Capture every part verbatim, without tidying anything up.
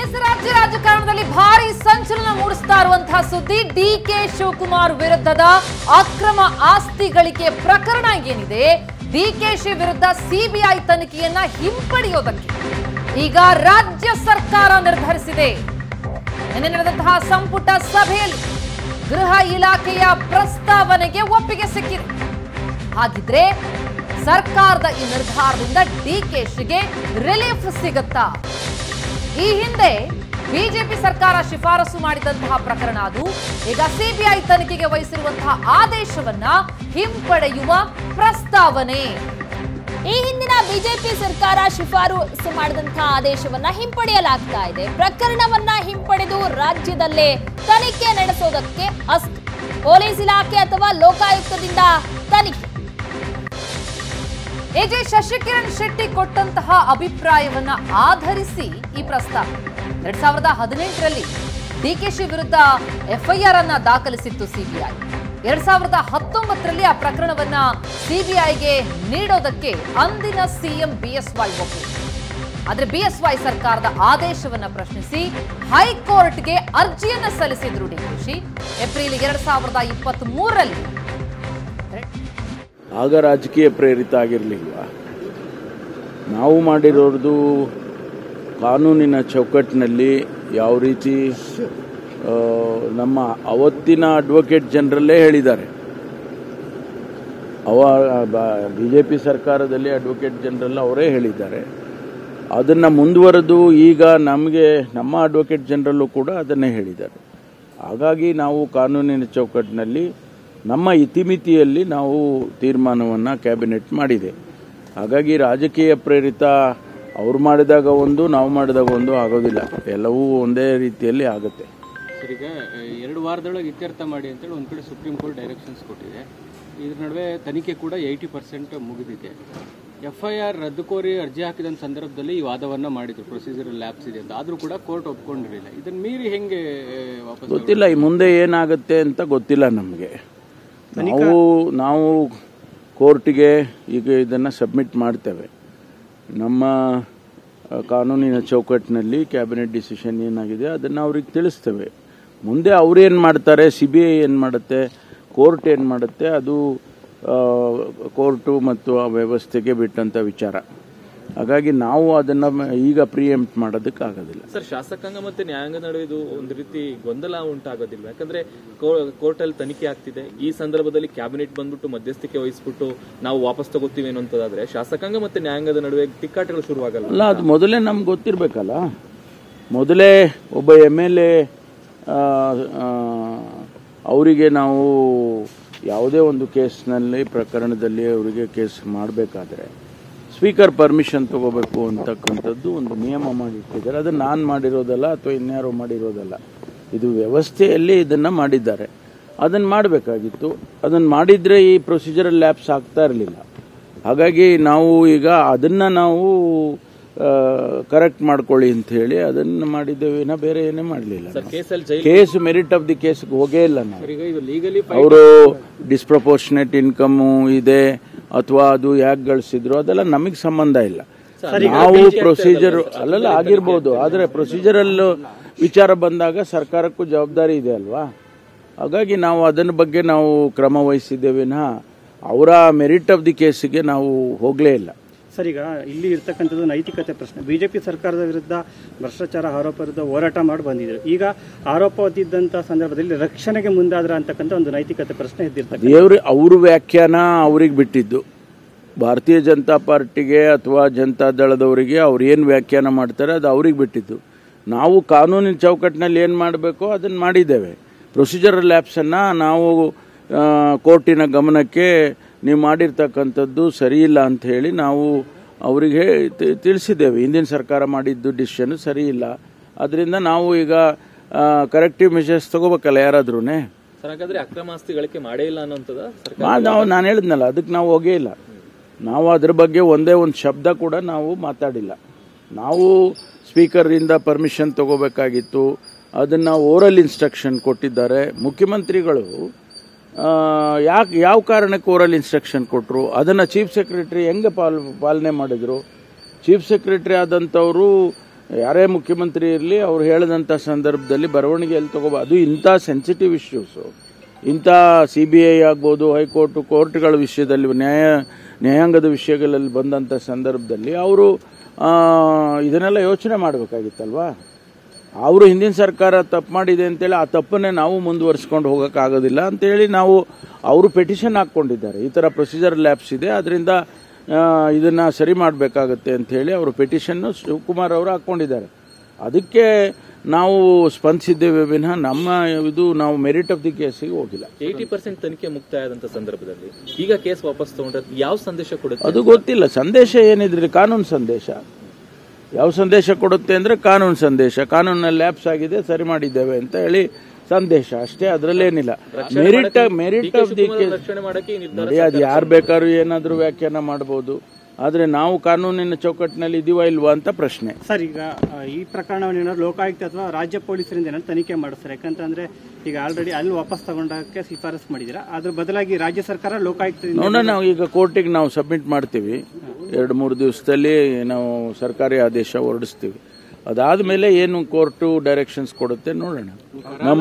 S ರಾಜ್ಯ ರಾಜಕಾರಣದಲ್ಲಿ ಭಾರಿ ಸಂಚಲನ ಮೂಡಿಸ್ತಾ ಇರುವಂತಹ ಸುದ್ದಿ ಡಿಕೆ ಶಿವಕುಮಾರ್ ವಿರುದ್ಧದ ಅಕ್ರಮ ಆಸ್ತಿ ಗಳಿಕೆ ಪ್ರಕರಣ ಏನಿದೆ. ಡಿಕೆಶಿ ವಿರುದ್ಧ ಸಿಬಿಐ ತನಿಖೆಯನ್ನ ಹಿಂಪಡೆಯೋದಕ್ಕೆ ಈಗ ರಾಜ್ಯ ಸರ್ಕಾರ ನಿರ್ಧರಿಸಿದೆ. ನಿನ್ನೆ ನಡೆದಂತಹ ಸಂಪುಟ ಸಭೆಯಲ್ಲಿ ಗೃಹ ಇಲಾಖೆಯ ಪ್ರಸ್ತಾವನೆಗೆ ಒಪ್ಪಿಗೆ ಸಿಕ್ಕಿದೆ. ಹಾಗಿದ್ರೆ ಸರ್ಕಾರದ ಈ ನಿರ್ಧಾರದಿಂದ ಡಿಕೆಶಿಗೆ ರಿಲೀಫ್ ಸಿಗುತ್ತಾ? ಈ ಹಿಂದೆ ಬಿಜೆಪಿ ಸರ್ಕಾರ ಶಿಫಾರಸು ಮಾಡಿದಂತಹ ಪ್ರಕರಣ ಅದು. ಈಗ ಸಿಬಿಐ ತನಿಖೆಗೆ ವಹಿಸಿರುವಂತಹ ಆದೇಶವನ್ನ ಹಿಂಪಡೆಯುವ ಪ್ರಸ್ತಾವನೆ. ಈ ಹಿಂದಿನ ಬಿಜೆಪಿ ಸರ್ಕಾರ ಶಿಫಾರಸು ಮಾಡಿದಂತಹ ಆದೇಶವನ್ನ ಹಿಂಪಡೆಯಲಾಗ್ತಾ ಇದೆ. ಪ್ರಕರಣವನ್ನ ಹಿಂಪಡೆದು ರಾಜ್ಯದಲ್ಲೇ ತನಿಖೆ ನಡೆಸೋದಕ್ಕೆ ಅಸ್ತು. ಪೊಲೀಸ್ ಇಲಾಖೆ ಅಥವಾ ಲೋಕಾಯುಕ್ತದಿಂದ ತನಿಖೆ. ಎಜೆ ಶಶಿಕಿರಣ್ ಶೆಟ್ಟಿ ಕೊಟ್ಟಂತಹ ಅಭಿಪ್ರಾಯವನ್ನ ಆಧರಿಸಿ ಈ ಪ್ರಸ್ತಾವ ಎರಡ್ ಸಾವಿರದ ಹದಿನೆಂಟರಲ್ಲಿ ಡಿಕೆಶಿ ವಿರುದ್ಧ ಎಫ್ಐಆರ್ ಅನ್ನ ದಾಖಲಿಸಿತ್ತು ಸಿಬಿಐ. ಎರಡ್ ಸಾವಿರದ ಹತ್ತೊಂಬತ್ತರಲ್ಲಿ ಆ ಪ್ರಕರಣವನ್ನ ಸಿಬಿಐಗೆ ನೀಡೋದಕ್ಕೆ ಅಂದಿನ ಸಿಎಂ ಬಿಎಸ್ವೈ ಒಪ್ಪಿದ್ರು. ಆದ್ರೆ ಬಿಎಸ್ವೈ ಸರ್ಕಾರದ ಆದೇಶವನ್ನ ಪ್ರಶ್ನಿಸಿ ಹೈಕೋರ್ಟ್ಗೆ ಅರ್ಜಿಯನ್ನ ಸಲ್ಲಿಸಿದ್ರು ಡಿಕೆಶಿ. ಏಪ್ರಿಲ್ ಎರಡ್ ಸಾವಿರದ ಇಪ್ಪತ್ತ್ ಮೂರರಲ್ಲಿ ಆಗ ರಾಜಕೀಯ ಪ್ರೇರಿತ ಆಗಿರಲಿಲ್ಲ. ನಾವು ಮಾಡಿರೋದು ಕಾನೂನಿನ ಚೌಕಟ್ಟಿನಲ್ಲಿ ಯಾವ ರೀತಿ ನಮ್ಮ ಅವತ್ತಿನ ಅಡ್ವೊಕೇಟ್ ಜನರಲ್ಲೇ ಹೇಳಿದ್ದಾರೆ. ಅವ ಬಿ ಜೆ ಪಿ ಸರ್ಕಾರದಲ್ಲಿ ಅಡ್ವೊಕೇಟ್ ಜನರಲ್ ಅವರೇ ಹೇಳಿದ್ದಾರೆ. ಅದನ್ನು ಮುಂದುವರೆದು ಈಗ ನಮಗೆ ನಮ್ಮ ಅಡ್ವೊಕೇಟ್ ಜನರಲ್ಲು ಕೂಡ ಅದನ್ನೇ ಹೇಳಿದ್ದಾರೆ. ಹಾಗಾಗಿ ನಾವು ಕಾನೂನಿನ ಚೌಕಟ್ಟಿನಲ್ಲಿ ನಮ್ಮ ಇತಿಮಿತಿಯಲ್ಲಿ ನಾವು ತೀರ್ಮಾನವನ್ನು ಕ್ಯಾಬಿನೆಟ್ ಮಾಡಿದೆ. ಹಾಗಾಗಿ ರಾಜಕೀಯ ಪ್ರೇರಿತ ಅವ್ರು ಮಾಡಿದಾಗ ಒಂದು ನಾವು ಮಾಡಿದಾಗ ಒಂದು ಆಗೋದಿಲ್ಲ, ಎಲ್ಲವೂ ಒಂದೇ ರೀತಿಯಲ್ಲಿ ಆಗುತ್ತೆ. ಸರ್, ಈಗ ಎರಡು ವಾರದೊಳಗೆ ಇತ್ಯರ್ಥ ಮಾಡಿ ಅಂತೇಳಿ ಒಂದು ಕಡೆ ಸುಪ್ರೀಂ ಕೋರ್ಟ್ ಡೈರೆಕ್ಷನ್ಸ್ ಕೊಟ್ಟಿದೆ. ಇದ್ರ ನಡುವೆ ತನಿಖೆ ಕೂಡ ಏಯ್ಟಿ ಪರ್ಸೆಂಟ್ ಮುಗಿದಿದೆ. ಎಫ್ಐಆರ್ ರದ್ದು ಕೋರಿ ಅರ್ಜಿ ಹಾಕಿದ ಸಂದರ್ಭದಲ್ಲಿ ಈ ವಾದವನ್ನು ಮಾಡಿದ್ರು, ಪ್ರೊಸೀಜರಲ್ ಲ್ಯಾಪ್ಸ್ ಇದೆ ಅಂತ. ಆದರೂ ಕೂಡ ಕೋರ್ಟ್ ಒಪ್ಕೊಂಡಿರಲಿಲ್ಲ. ಇದನ್ನು ಮೀರಿ ಹೆಂಗೆ ವಾಪಸ್ ಗೊತ್ತಿಲ್ಲ, ಈ ಮುಂದೆ ಏನಾಗುತ್ತೆ ಅಂತ ಗೊತ್ತಿಲ್ಲ ನಮಗೆ. ನಾವು ನಾವು ಕೋರ್ಟಿಗೆ ಈಗ ಇದನ್ನು ಸಬ್ಮಿಟ್ ಮಾಡ್ತೇವೆ. ನಮ್ಮ ಕಾನೂನಿನ ಚೌಕಟ್ಟಿನಲ್ಲಿ ಕ್ಯಾಬಿನೆಟ್ ಡಿಸಿಷನ್ ಏನಾಗಿದೆ ಅದನ್ನು ಅವ್ರಿಗೆ ತಿಳಿಸ್ತೇವೆ. ಮುಂದೆ ಅವ್ರೇನು ಮಾಡ್ತಾರೆ, ಸಿ ಬಿ ಐ ಏನು ಮಾಡುತ್ತೆ, ಕೋರ್ಟ್ ಏನು ಮಾಡುತ್ತೆ, ಅದು ಕೋರ್ಟು ಮತ್ತು ಆ ವ್ಯವಸ್ಥೆಗೆ ಬಿಟ್ಟಂಥ ವಿಚಾರ. ಹಾಗಾಗಿ ನಾವು ಅದನ್ನ ಈಗ ಪ್ರಿಯೆಂಪ್ಟ್ ಮಾಡೋದಕ್ಕಾಗೋದಿಲ್ಲ. ಸರ್, ಶಾಸಕಾಂಗ ಮತ್ತೆ ನ್ಯಾಯಾಂಗ ನಡುವೆ ಇದು ಒಂದು ರೀತಿ ಗೊಂದಲ ಉಂಟಾಗೋದಿಲ್ಲ? ಯಾಕಂದ್ರೆ ಕೋರ್ಟ್ ಅಲ್ಲಿ ತನಿಖೆ ಆಗ್ತಿದೆ, ಈ ಸಂದರ್ಭದಲ್ಲಿ ಕ್ಯಾಬಿನೆಟ್ ಬಂದ್ಬಿಟ್ಟು ಮಧ್ಯಸ್ಥಿಕೆ ವಹಿಸ್ಬಿಟ್ಟು ನಾವು ವಾಪಸ್ ತಗೋತೀವಿ ಅನ್ನೋದಾದ್ರೆ ಶಾಸಕಾಂಗ ಮತ್ತೆ ನ್ಯಾಯಾಂಗದ ನಡುವೆ ತಿಕ್ಕಾಟಗಳು ಶುರುವಾಗಲ್ಲ? ಅಲ್ಲ, ಅದು ಮೊದಲೇ ನಮ್ಗೆ ಗೊತ್ತಿರಬೇಕಲ್ಲ. ಮೊದಲೇ ಒಬ್ಬ ಎಮ್ ಎಲ್ ಎ ಅವರಿಗೆ ನಾವು ಯಾವುದೇ ಒಂದು ಕೇಸ್ನಲ್ಲಿ ಪ್ರಕರಣದಲ್ಲಿ ಅವರಿಗೆ ಕೇಸ್ ಮಾಡಬೇಕಾದ್ರೆ ಸ್ಪೀಕರ್ ಪರ್ಮಿಷನ್ ತಗೋಬೇಕು ಅಂತಕ್ಕಂಥದ್ದು ಒಂದು ನಿಯಮ ಮಾಡಿಟ್ಟಿದ್ದಾರೆ. ಅದನ್ನು ನಾನು ಮಾಡಿರೋದಲ್ಲ ಅಥವಾ ಇನ್ಯಾರೋ ಮಾಡಿರೋದಲ್ಲ, ಇದು ವ್ಯವಸ್ಥೆಯಲ್ಲಿ ಇದನ್ನು ಮಾಡಿದ್ದಾರೆ. ಅದನ್ನು ಮಾಡಬೇಕಾಗಿತ್ತು. ಅದನ್ನು ಮಾಡಿದರೆ ಈ ಪ್ರೊಸೀಜರಲ್ ಲ್ಯಾಪ್ಸ್ ಆಗ್ತಾ ಇರಲಿಲ್ಲ. ಹಾಗಾಗಿ ನಾವು ಈಗ ಅದನ್ನು ನಾವು ಕರೆಕ್ಟ್ ಮಾಡ್ಕೊಳ್ಳಿ ಅಂತ ಹೇಳಿ ಅದನ್ನು ಮಾಡಿದ್ದೇವೆ, ನಾ ಬೇರೆ ಏನೇ ಮಾಡಲಿಲ್ಲ. ಕೇಸ್ ಮೆರಿಟ್ ಆಫ್ ದಿ ಕೇಸ್ಗೆ ಹೋಗೇ ಇಲ್ಲ ನಾವು. ಅವರು ಡಿಸ್ಪ್ರಪೋರ್ಷನೇಟ್ ಇನ್ಕಮು ಇದೆ ಅಥವಾ ಅದು ಯಾಕೆ ಗಳಿಸಿದ್ರು ಅದೆಲ್ಲ ನಮಗೆ ಸಂಬಂಧ ಇಲ್ಲ. ನಾವು ಪ್ರೊಸೀಜರ್ ಅಲ್ಲೆಲ್ಲ ಆಗಿರ್ಬೋದು, ಆದರೆ ಪ್ರೊಸೀಜರಲ್ ವಿಚಾರ ಬಂದಾಗ ಸರ್ಕಾರಕ್ಕೂ ಜವಾಬ್ದಾರಿ ಇದೆ ಅಲ್ವಾ. ಹಾಗಾಗಿ ನಾವು ಅದನ್ನ ಬಗ್ಗೆ ನಾವು ಕ್ರಮ ವಹಿಸಿದ್ದೇವಿನ ಅವರ ಮೆರಿಟ್ ಆಫ್ ದಿ ಕೇಸಿಗೆ ನಾವು ಹೋಗಲೇ ಇಲ್ಲ. ಸರ್, ಈಗ ಇಲ್ಲಿ ಇರ್ತಕ್ಕಂಥದ್ದು ನೈತಿಕತೆ ಪ್ರಶ್ನೆ. ಬಿಜೆಪಿ ಸರ್ಕಾರದ ವಿರುದ್ಧ ಭ್ರಷ್ಟಾಚಾರ ಆರೋಪ ವಿರುದ್ಧ ಹೋರಾಟ ಮಾಡಿ ಬಂದಿದ್ರು. ಈಗ ಆರೋಪ ಹೊತ್ತಿದ್ದಂಥ ಸಂದರ್ಭದಲ್ಲಿ ರಕ್ಷಣೆಗೆ ಮುಂದಾದ್ರ ಅಂತಕ್ಕಂಥ ಒಂದು ನೈತಿಕತೆ ಪ್ರಶ್ನೆ ಎದ್ದಿರ್ತದೆ. ದೇವ್ರ ಅವ್ರ ವ್ಯಾಖ್ಯಾನ ಅವ್ರಿಗೆ ಬಿಟ್ಟಿದ್ದು. ಭಾರತೀಯ ಜನತಾ ಪಾರ್ಟಿಗೆ ಅಥವಾ ಜನತಾ ದಳದವರಿಗೆ ಅವ್ರು ಏನು ವ್ಯಾಖ್ಯಾನ ಮಾಡ್ತಾರೆ ಅದು ಅವ್ರಿಗೆ ಬಿಟ್ಟಿದ್ದು. ನಾವು ಕಾನೂನಿನ ಚೌಕಟ್ಟಿನಲ್ಲಿ ಏನು ಮಾಡಬೇಕೋ ಅದನ್ನು ಮಾಡಿದ್ದೇವೆ. ಪ್ರೊಸೀಜರಲ್ ಲ್ಯಾಪ್ಸನ್ನು ನಾವು ಕೋರ್ಟಿನ ಗಮನಕ್ಕೆ ನೀವು ಮಾಡಿರ್ತಕ್ಕಂಥದ್ದು ಸರಿಯಿಲ್ಲ ಅಂತ ಹೇಳಿ ನಾವು ಅವರಿಗೆ ತಿಳಿಸಿದ್ದೇವೆ. ಹಿಂದಿನ ಸರ್ಕಾರ ಮಾಡಿದ್ದು ಡಿಸಿಷನ್ ಸರಿ ಇಲ್ಲ, ಅದರಿಂದ ನಾವು ಈಗ ಕರೆಕ್ಟಿವ್ ಮೆಷರ್ಸ್ ತಗೋಬೇಕಲ್ಲ ಯಾರಾದ್ರೂ. ಅಕ್ರಮ ಆಸ್ತಿ ಗಳಿಕೆ ಮಾಡೇ ಇಲ್ಲ ಅನ್ನೋಂಥದ್ದು ನಾವು ನಾನು ಹೇಳಿದ್ನಲ್ಲ, ಅದಕ್ಕೆ ನಾವು ಹೋಗೇ ಇಲ್ಲ. ನಾವು ಅದ್ರ ಬಗ್ಗೆ ಒಂದೇ ಒಂದು ಶಬ್ದ ಕೂಡ ನಾವು ಮಾತಾಡಿಲ್ಲ. ನಾವು ಸ್ಪೀಕರಿಂದ ಪರ್ಮಿಷನ್ ತಗೋಬೇಕಾಗಿತ್ತು, ಅದನ್ನು ಓರಲ್ ಇನ್ಸ್ಟ್ರಕ್ಷನ್ ಕೊಟ್ಟಿದ್ದಾರೆ ಮುಖ್ಯಮಂತ್ರಿಗಳು. ಯಾಕೆ ಯಾವ ಕಾರಣಕ್ಕೆ ಓರಲ್ ಇನ್ಸ್ಟ್ರಕ್ಷನ್ ಕೊಟ್ಟರು, ಅದನ್ನು ಚೀಫ್ ಸೆಕ್ರೆಟರಿ ಹೆಂಗೆ ಪಾಲ್ ಪಾಲನೆ ಮಾಡಿದ್ರು? ಚೀಫ್ ಸೆಕ್ರೆಟರಿ ಆದಂಥವರು ಯಾರೇ ಮುಖ್ಯಮಂತ್ರಿ ಇರಲಿ ಅವ್ರು ಹೇಳಿದಂಥ ಸಂದರ್ಭದಲ್ಲಿ ಬರವಣಿಗೆಯಲ್ಲಿ ತಗೋಬ ಅದು ಇಂಥ ಸೆನ್ಸಿಟಿವ್ ಇಶ್ಯೂಸು, ಇಂಥ ಸಿ ಬಿ ಐ ಆಗ್ಬೋದು, ಹೈಕೋರ್ಟು, ಕೋರ್ಟ್ಗಳ ವಿಷಯದಲ್ಲಿ, ನ್ಯಾಯ ನ್ಯಾಯಾಂಗದ ವಿಷಯಗಳಲ್ಲಿ ಬಂದಂಥ ಸಂದರ್ಭದಲ್ಲಿ ಅವರು ಇದನ್ನೆಲ್ಲ ಯೋಚನೆ ಮಾಡಬೇಕಾಗಿತ್ತಲ್ವಾ. ಅವರು ಹಿಂದಿನ ಸರ್ಕಾರ ತಪ್ಪು ಮಾಡಿದೆ ಅಂತೇಳಿ ಆ ತಪ್ಪನ್ನೇ ನಾವು ಮುಂದುವರಿಸ್ಕೊಂಡು ಹೋಗೋಕ್ಕಾಗೋದಿಲ್ಲ ಅಂತೇಳಿ ನಾವು ಅವರು ಪೆಟಿಷನ್ ಹಾಕ್ಕೊಂಡಿದ್ದಾರೆ. ಈ ಥರ ಪ್ರೊಸೀಜರ್ ಲ್ಯಾಬ್ಸ್ ಇದೆ, ಅದರಿಂದ ಇದನ್ನು ಸರಿ ಮಾಡಬೇಕಾಗತ್ತೆ ಅಂಥೇಳಿ ಅವರು ಪೆಟಿಷನ್ನು ಶಿವಕುಮಾರ್ ಅವರು ಹಾಕ್ಕೊಂಡಿದ್ದಾರೆ. ಅದಕ್ಕೆ ನಾವು ಸ್ಪಂದಿಸಿದ್ದೇವೆ ವಿನಃ ನಮ್ಮ ಇದು ನಾವು ಮೆರಿಟ್ ಆಫ್ ದಿ ಕೇಸಿಗೆ ಹೋಗಿಲ್ಲ. ಏಯ್ಟಿ ಪರ್ಸೆಂಟ್ ತನಿಖೆ ಮುಕ್ತಾಯ ಆದಂಥ ಸಂದರ್ಭದಲ್ಲಿ ಈಗ ಕೇಸ್ ವಾಪಸ್ ತಗೊಂಡ್ರೆ ಯಾವ ಸಂದೇಶ ಕೊಡುತ್ತೆ ಅದು ಗೊತ್ತಿಲ್ಲ. ಸಂದೇಶ ಏನಿದ್ರೆ ಕಾನೂನು ಸಂದೇಶ. ಯಾವ ಸಂದೇಶ ಕೊಡುತ್ತೆ ಅಂದರೆ ಕಾನೂನು ಸಂದೇಶ. ಕಾನೂನಲ್ಲಿ ಲ್ಯಾಪ್ಸ್ ಆಗಿದೆ, ಸರಿ ಮಾಡಿದ್ದೇವೆ ಅಂತ ಹೇಳಿ ಸಂದೇಶ ಅಷ್ಟೇ, ಅದರಲ್ಲೇನಿಲ್ಲ. Merit merit of the case ನೋಡಿ, ಅದು ಯಾರು ಬೇಕಾದ್ರೂ ಏನಾದರೂ ವ್ಯಾಖ್ಯಾನ ಮಾಡ್ಬೋದು, ಆದರೆ ನಾವು ಕಾನೂನಿನ ಚೌಕಟ್ಟಿನಲ್ಲಿ ಇದೀವಾ ಇಲ್ವಾ ಅಂತ ಪ್ರಶ್ನೆ. ಸರ್, ಈಗ ಈ ಪ್ರಕರಣವನ್ನು ಏನಾದ್ರು ಲೋಕಾಯುಕ್ತ ಅಥವಾ ರಾಜ್ಯ ಪೊಲೀಸರಿಂದ ಏನಾದ್ರು ತನಿಖೆ ಮಾಡಿಸ್ತಾರೆ? ಯಾಕಂತಂದ್ರೆ ಈಗ ಆಲ್ರೆಡಿ ಅಲ್ಲಿ ವಾಪಸ್ ತಗೊಂಡಕ್ಕೆ ಶಿಫಾರಸ್ ಮಾಡಿದ್ದೀರಾ, ಅದ್ರ ಬದಲಾಗಿ ರಾಜ್ಯ ಸರ್ಕಾರ ಲೋಕಾಯುಕ್ತ ನೋಡೋಣ. ನಾವು ಈಗ ಕೋರ್ಟಿಗೆ ನಾವು ಸಬ್ಮಿಟ್ ಮಾಡ್ತೀವಿ, ಎರಡು ಮೂರು ದಿವಸದಲ್ಲಿ ನಾವು ಸರ್ಕಾರಿ ಆದೇಶ ಹೊರಡಿಸ್ತೀವಿ. ಅದಾದ್ಮೇಲೆ ಏನು ಕೋರ್ಟು ಡೈರೆಕ್ಷನ್ಸ್ ಕೊಡುತ್ತೆ ನೋಡೋಣ. ನಮ್ಮ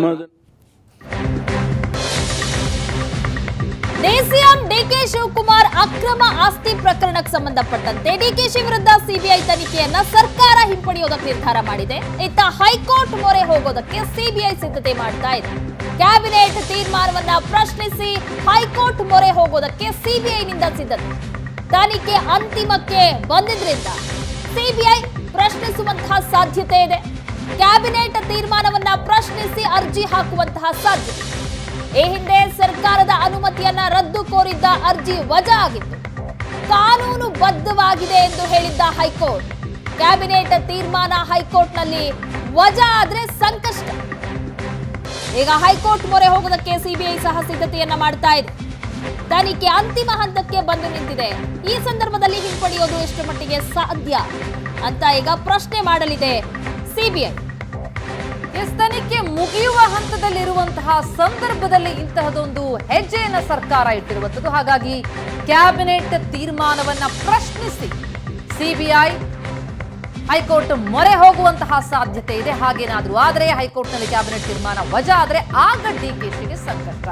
ಡಿಸಿಎಂ ಡಿಕೆ ಶಿವಕುಮಾರ್ ಅಕ್ರಮ ಆಸ್ತಿ ಪ್ರಕರಣಕ್ಕೆ ಸಂಬಂಧಪಟ್ಟಂತೆ ಡಿಕೆಶಿ ವಿರುದ್ಧ ಸಿಬಿಐ ತನಿಖೆಯನ್ನ ಸರ್ಕಾರ ಹಿಂಪಡೆಯೋದಕ್ಕೆ ನಿರ್ಧಾರ ಮಾಡಿದೆ. ಇತ್ತ ಹೈಕೋರ್ಟ್ ಮೊರೆ ಹೋಗೋದಕ್ಕೆ ಸಿಬಿಐ ಸಿದ್ಧತೆ ಮಾಡ್ತಾ ಇದೆ. ಕ್ಯಾಬಿನೆಟ್ ತೀರ್ಮಾನವನ್ನ ಪ್ರಶ್ನಿಸಿ ಹೈಕೋರ್ಟ್ ಮೊರೆ ಹೋಗೋದಕ್ಕೆ ಸಿಬಿಐನಿಂದ ಸಿದ್ಧತೆ. ತನಿಖೆ ಅಂತಿಮಕ್ಕೆ ಬಂದಿದ್ರಿಂದ ಸಿಬಿಐ ಪ್ರಶ್ನಿಸುವಂತಹ ಸಾಧ್ಯತೆ ಇದೆ. ಕ್ಯಾಬಿನೆಟ್ ತೀರ್ಮಾನವನ್ನ ಪ್ರಶ್ನಿಸಿ ಅರ್ಜಿ ಹಾಕುವಂತಹ ಸಾಧ್ಯತೆ. ಈ ಹಿಂದೆ ಸರ್ಕಾರದ ಅನುಮತಿಯನ್ನ ರದ್ದು ಕೋರಿದ್ದ ಅರ್ಜಿ ವಜಾ ಆಗಿತ್ತು. ಕಾನೂನು ಬದ್ಧವಾಗಿದೆ ಎಂದು ಹೇಳಿದ್ದ ಹೈಕೋರ್ಟ್, ಕ್ಯಾಬಿನೆಟ್ ತೀರ್ಮಾನ ಹೈಕೋರ್ಟ್ನಲ್ಲಿ ವಜಾ ಆದ್ರೆ ಸಂಕಷ್ಟ. ಈಗ ಹೈಕೋರ್ಟ್ ಮೊರೆ ಹೋಗೋದಕ್ಕೆ ಸಿಬಿಐ ಸಹ ಸಿದ್ಧತೆಯನ್ನ ಮಾಡ್ತಾ ಇದೆ. ತನಿಖೆ ಅಂತಿಮ ಹಂತಕ್ಕೆ ಬಂದು ನಿಂತಿದೆ. ಈ ಸಂದರ್ಭದಲ್ಲಿ ಹಿಂಪಡೆಯೋದು ಎಷ್ಟು ಮಟ್ಟಿಗೆ ಸಾಧ್ಯ ಅಂತ ಈಗ ಪ್ರಶ್ನೆ ಮಾಡಲಿದೆ ಸಿಬಿಐ. ಎಸ್, ತನಿಖೆ ಮುಗಿಯುವ ಹಂತದಲ್ಲಿರುವಂತಹ ಸಂದರ್ಭದಲ್ಲಿ ಇಂತಹದೊಂದು ಹೆಜ್ಜೆಯನ್ನ ಸರ್ಕಾರ ಇಟ್ಟಿರುವಂತದ್ದು. ಹಾಗಾಗಿ ಕ್ಯಾಬಿನೆಟ್ ತೀರ್ಮಾನವನ್ನ ಪ್ರಶ್ನಿಸಿ ಸಿಬಿಐ ಹೈಕೋರ್ಟ್ ಮೊರೆ ಹೋಗುವಂತಹ ಸಾಧ್ಯತೆ ಇದೆ. ಹಾಗೇನಾದ್ರೂ ಆದರೆ ಹೈಕೋರ್ಟ್ನಲ್ಲಿ ಕ್ಯಾಬಿನೆಟ್ ತೀರ್ಮಾನ ವಜಾ ಆದರೆ ಆಗ ಡಿಕೆಶಿಗೆ ಸಂಕಷ್ಟ.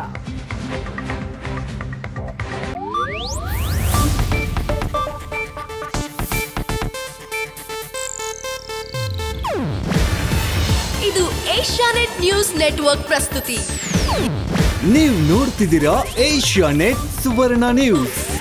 ಇದು ಏಷ್ಯಾನೆಟ್ ನ್ಯೂಸ್ ನೆಟ್ವರ್ಕ್ ಪ್ರಸ್ತುತಿ. ನೀವು ನೋಡ್ತಿದ್ದೀರಾ ಏಷ್ಯಾನೆಟ್ ಸುವರ್ಣ ನ್ಯೂಸ್.